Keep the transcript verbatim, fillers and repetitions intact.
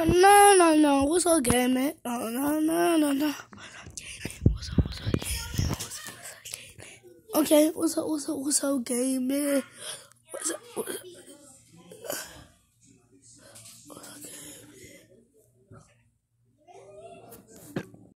no, no, no, no. What's up, gaming? No, no, no, no, no. What's up, what's up, gaming? What's up, what's up, gaming? Okay, what's up, what's up, what's up, gaming? What's up, what's up?